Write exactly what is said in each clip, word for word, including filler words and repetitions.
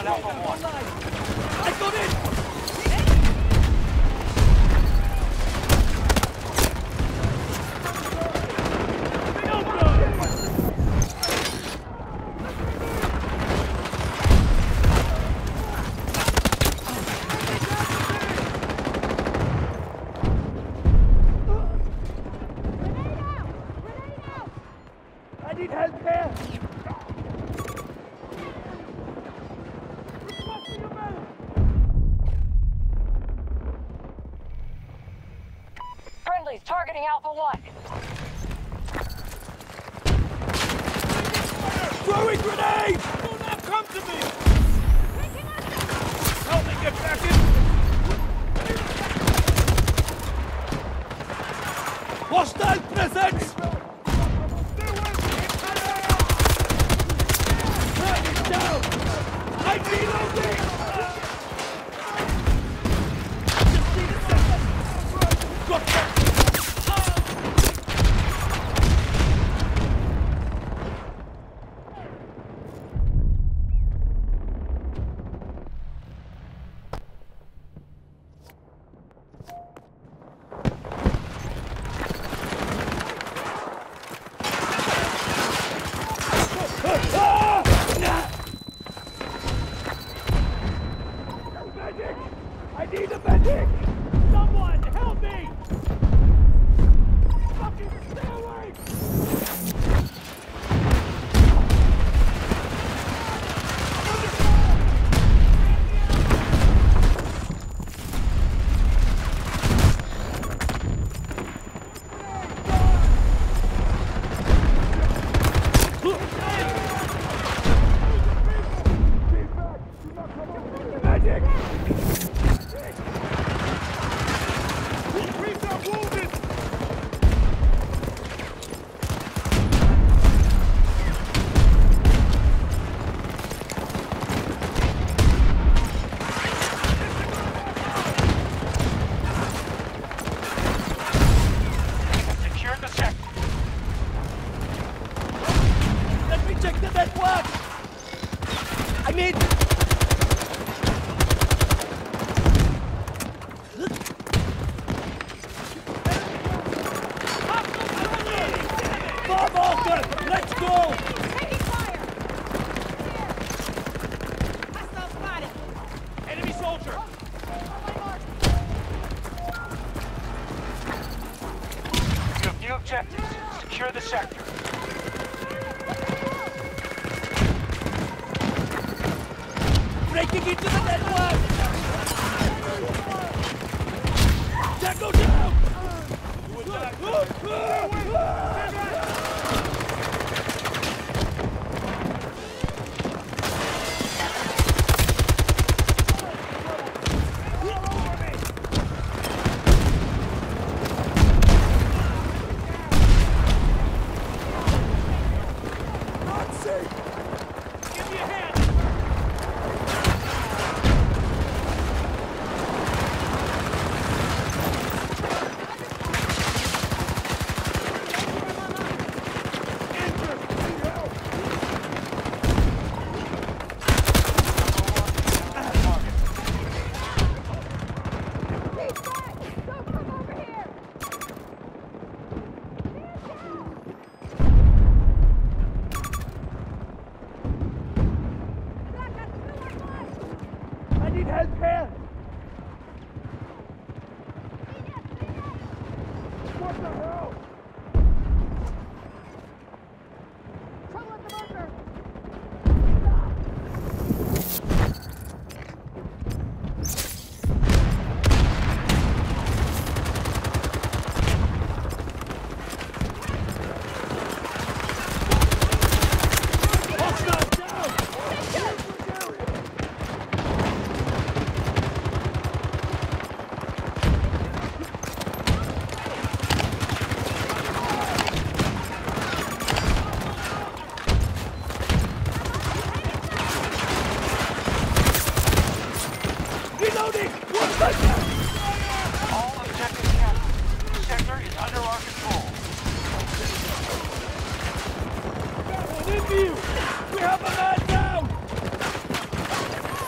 on Alpha one. I got it! I need help here! Friendly's targeting Alpha one. Throwing grenade! Do not come to me! Help me get back in! Hostile presence! Turn it down! I'm reloading! Just need a second! Got that! Medic! I need a medic! Someone help me! Fucking stay away! Medic! Increase our wounded! Secure the sector. Let me check the network! I mean... Bob Walker! Let's go! Taking fire! Hostile spotted! Enemy soldier. You have new objectives. Secure the sector. Breaking into the network! Tango down! Give me a hand. I need help here! What the hell? Trouble at the bunker! Hostile down! Reloading! One second! All objectives captured. The sector is under our control. In view! We have a man down!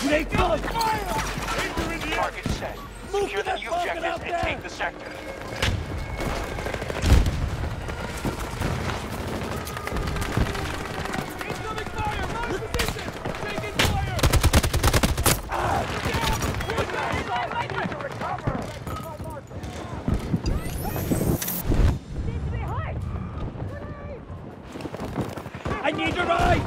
Grenade dog! Target set. Move Secure to the that new target objectives out and there. take the sector. Incoming fire! My position! Taking fire! I need a ride!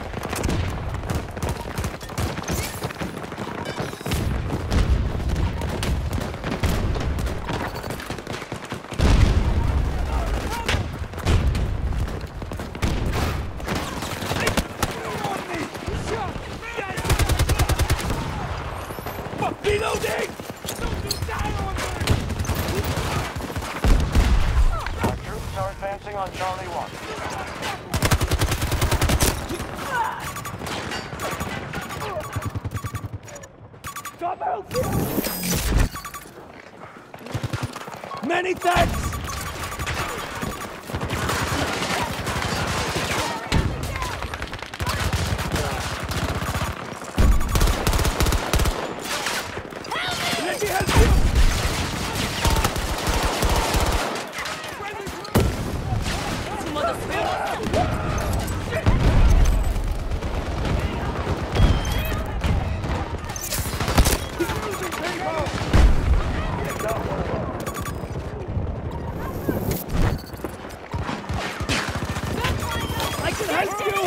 Reloading! Our troops are advancing on Charlie one. Come out here! Many thanks! Let me help you! I can help you!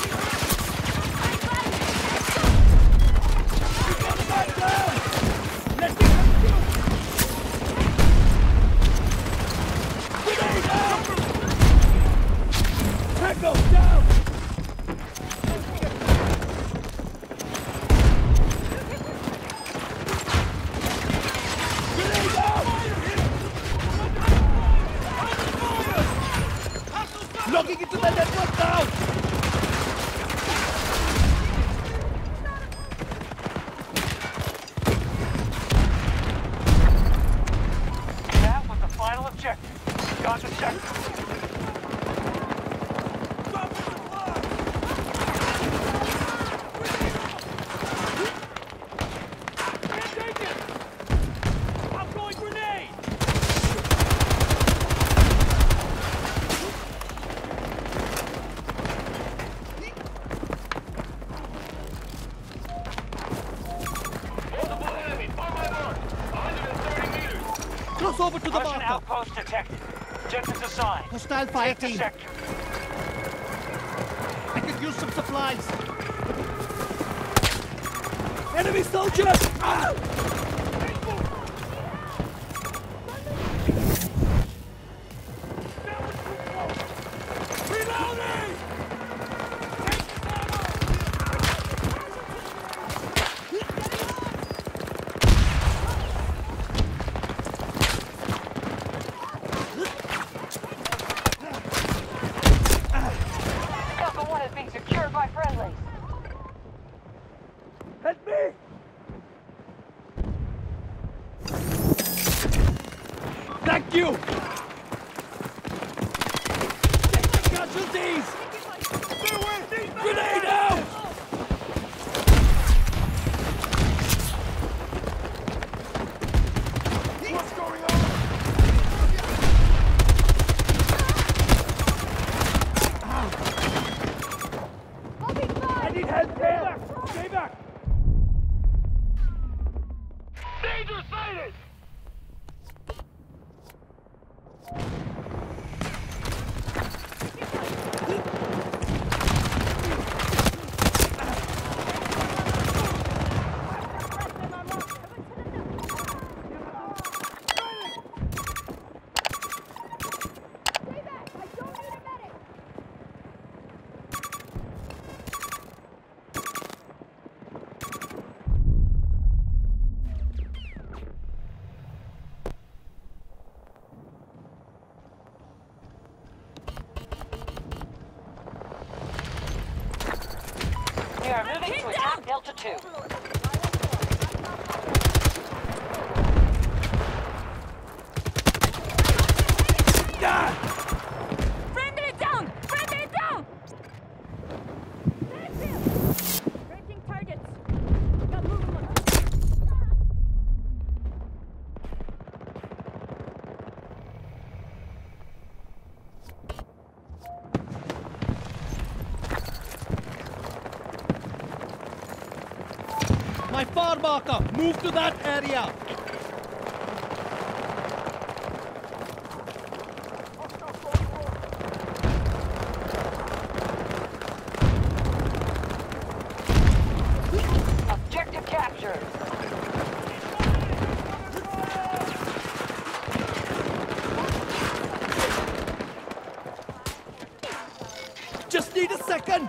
You got a man down! Let me help you! Grenade out! Tango down! Grenade out! Logging into the network now! That was the final objective. Got the sector. Can't take it! I'm throwing grenade! Multiple enemies on my mark. one hundred thirty meters. Cross over to the Russian marker! outpost detected. Objectives assigned. Hostile fire Take the team! sector. I could use some supplies! Enemy soldier! Ah! Reloading! Alpha one is being secured by friendlies. Help me! Thank you! Take the casualties! Grenade out! What's going on? I need help there! Stay back! Danger sighted! We are moving to attack Delta two. Friendly down! Friendly down! Breaking targets. Got my far marker. Move to that area. Objective captured. Just need a second.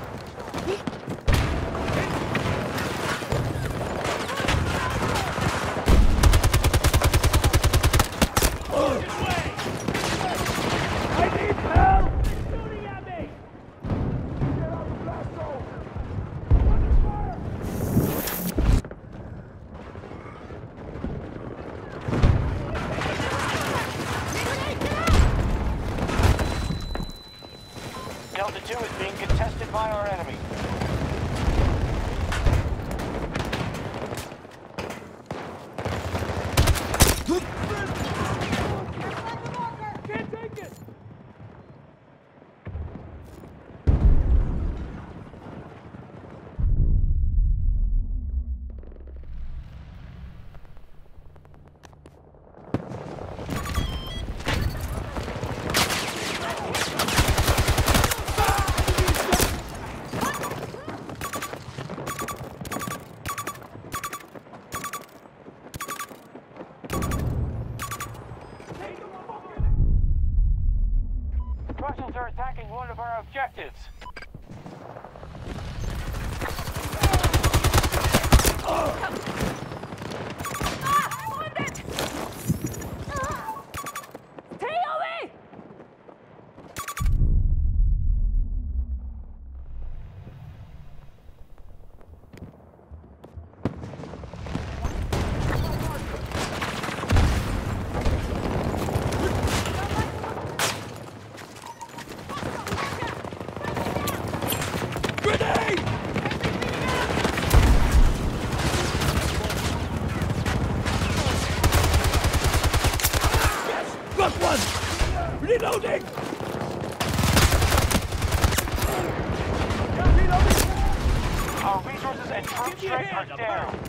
Delta two is being contested by our enemy. Can't take it. Russians are attacking one of our objectives. Ah! Wounded! Ah! Stay away! Grenade! Yes! Got one! Reloading! Our resources and troop strength are down.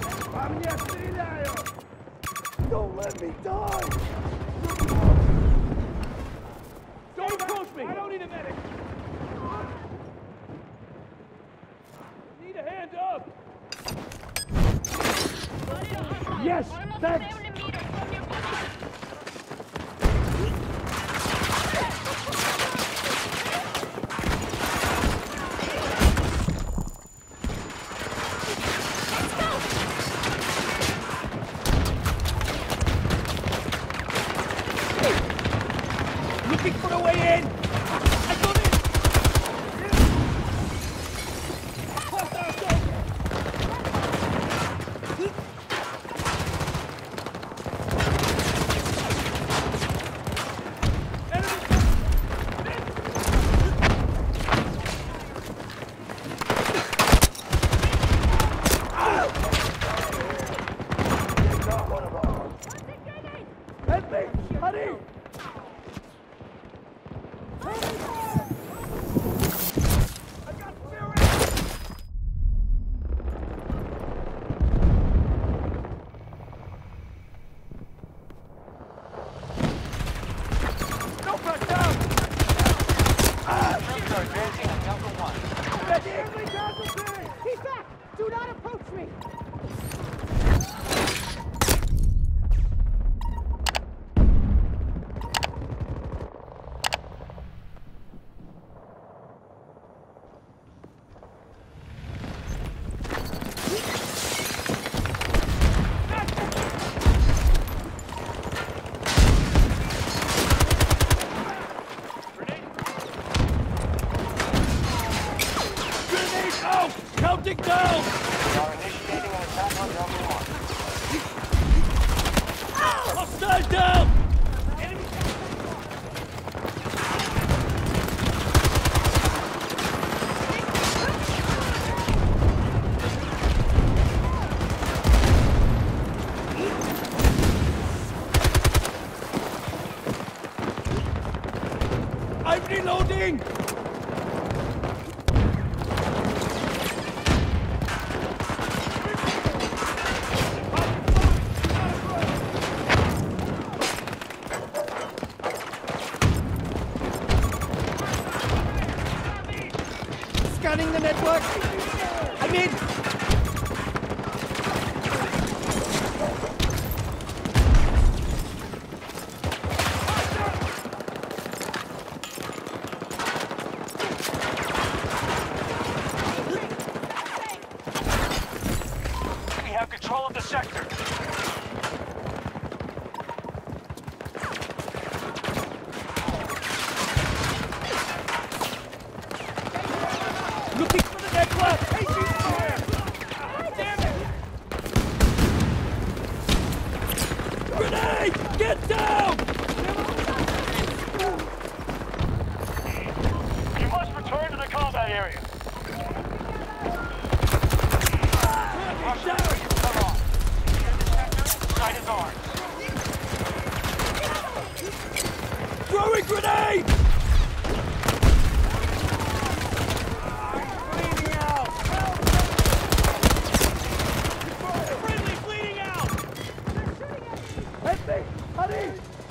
Don't let me die! Don't approach me! I don't need a medic! Need a hand up! Yes, thanks! Looking for a way in! I got it! Help me! Hurry! Troops are advancing on Delta one. He's back! Do not approach me! Grenade out! Counting down! We are initiating an attack on Delta one. Hostile down! I'm reloading! Scanning the network. I'm in. We have control of the sector. Looking for the network. Hey, damn it! Grenade! Get down! You must return to the combat area. Russian troops cut off. Secure the sector. Sight is ours. Throwing grenade! Bleeding out! Friendly bleeding out! Help me! Hurry!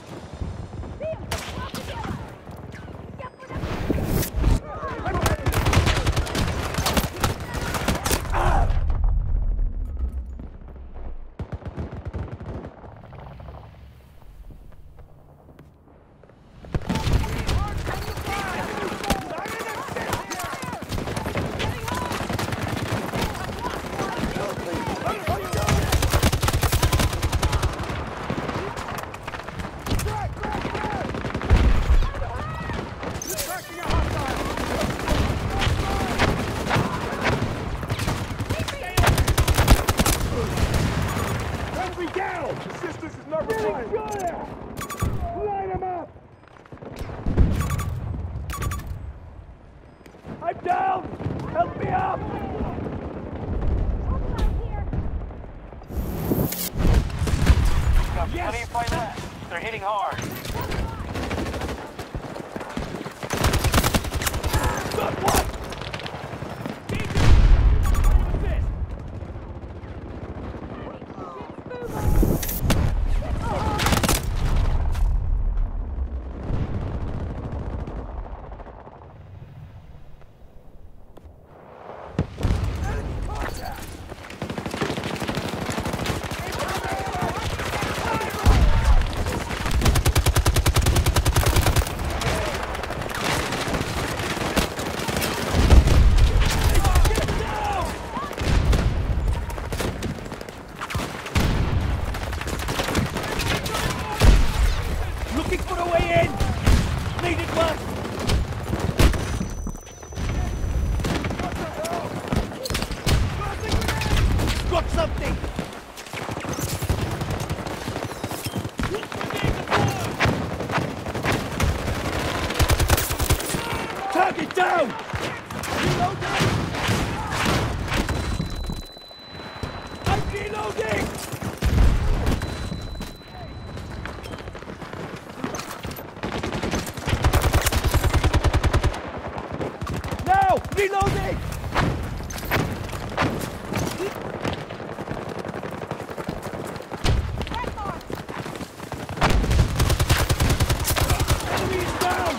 Assistance is not required. Line them up. I'm down! Help me up! Got Yes! plenty of fight left. They're hitting hard. Got one! Looking for a way in! Needed one! Got something! Target down! Reloading! I'm reloading! Now! Reloading! Enemy is down!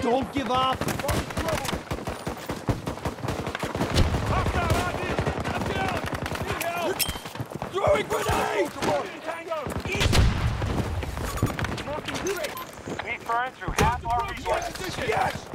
Don't give up! Throwing grenade! We burned through half our resources. Yes!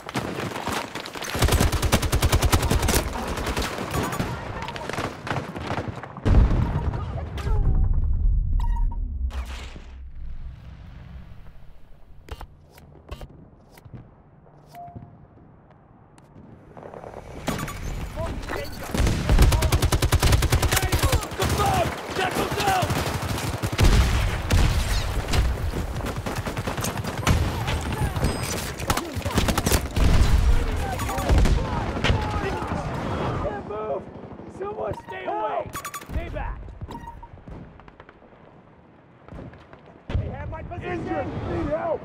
Stay away! Stay back! They have my position! Injured! Need help!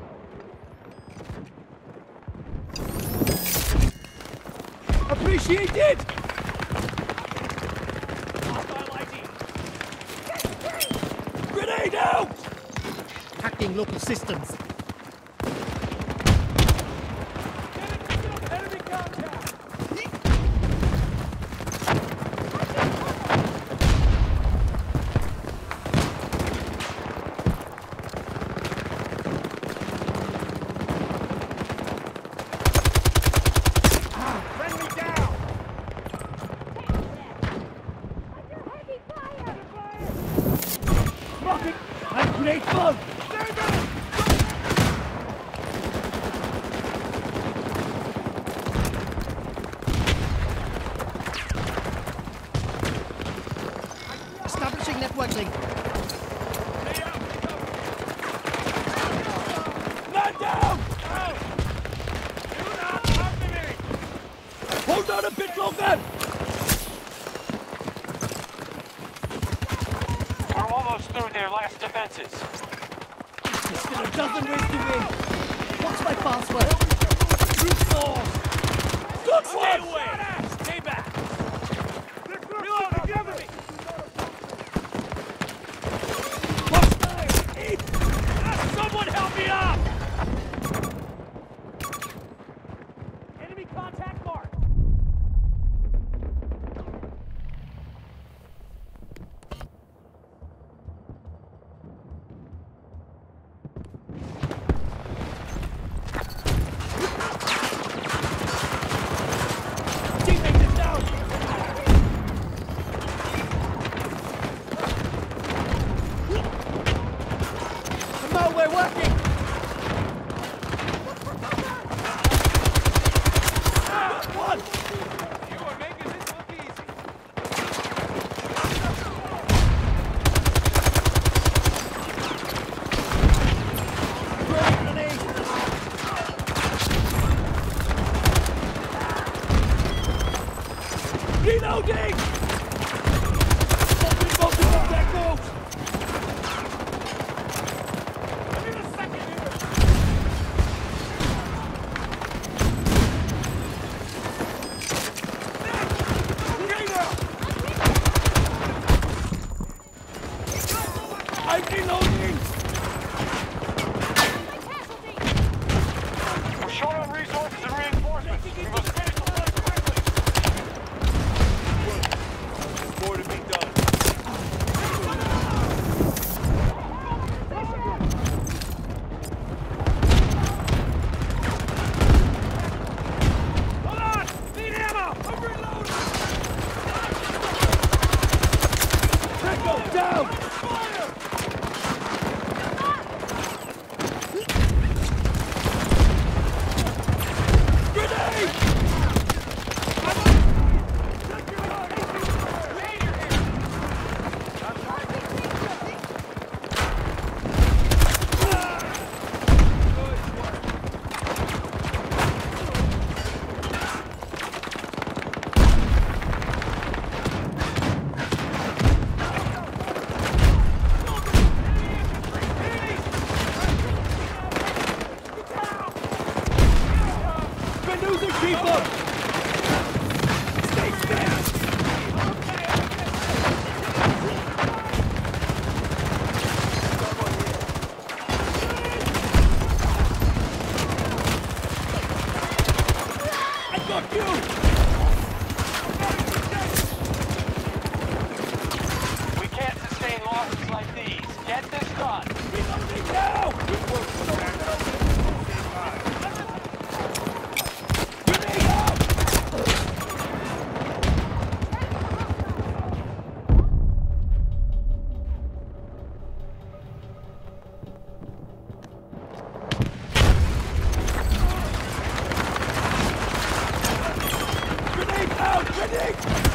Appreciate it! Grenade out! Hacking local systems. Enemy contact! Grenade full! Establishing network link. Man down! Hold on a bit longer! We're almost through their last defenses. There's still a dozen ways to win. What's my password? Brute force! Good Stay one! away! Stay back! Reload! Together! Someone help me up! Enemy contact marked. Teammate is down! The malware working! One! You are making this look easy. Throwing grenade! Reloading! Open multiple deckles! Give me a second here. I'm reloading! We're short on resources and reinforcements. We must finish the fight quickly. More to be done. Hold on! Need ammo! I'm reloading! Tango down! Fire! Grenade! Been people! Stay still! you! We can't sustain losses like these. Get this done. Reloading now! Grenade out! Grenade out! Grenade!